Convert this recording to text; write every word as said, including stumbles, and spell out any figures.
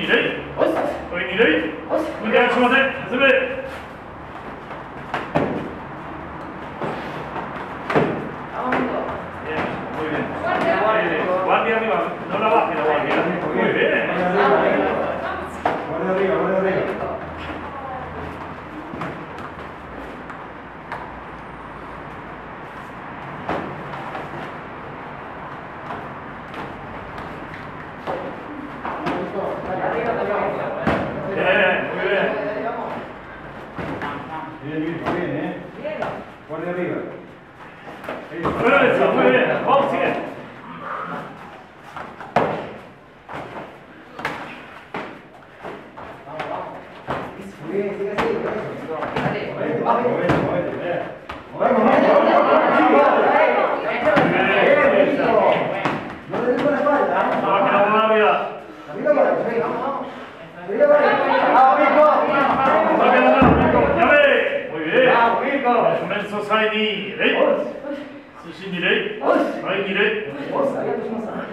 に礼。これに礼。お願いします。進め。Muy bien. Guardia arriba, no la baje la guardia. Muy bien. Guardia arriba, guardia arriba. Bien, bien, ¿eh? Guardia arriba. Eso, muy bien. Vamos, sigue. Muy bien, sigue así. Dale. Vamos, vamos, no le digo la espalda. No, que no va arriba. Arriba, vamos, vamos. Arriba, vamos. Ya ve. Muy bien. Vamos, Rico. Inmenso Sai ni Rei. Sushi ni Rei. Sai ni Rei.